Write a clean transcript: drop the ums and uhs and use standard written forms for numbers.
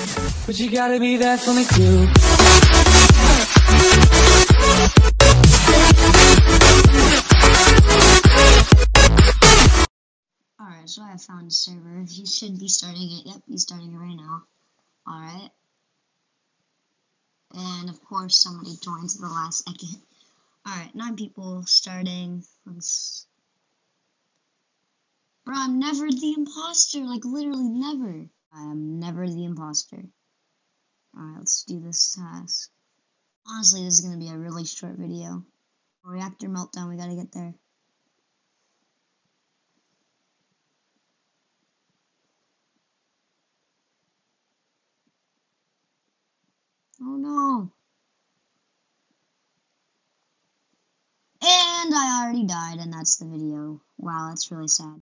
But you gotta be there for me too. Alright, so I found a server. He should be starting it. Yep, he's starting it right now. Alright. And of course somebody joins at the last second. Alright, 9 people starting. Bro, I'm never the imposter. Like, literally never. I am never the imposter. Alright, let's do this task. Honestly, this is gonna be a really short video. Reactor meltdown, we gotta get there. Oh no. And I already died, and that's the video. Wow, that's really sad.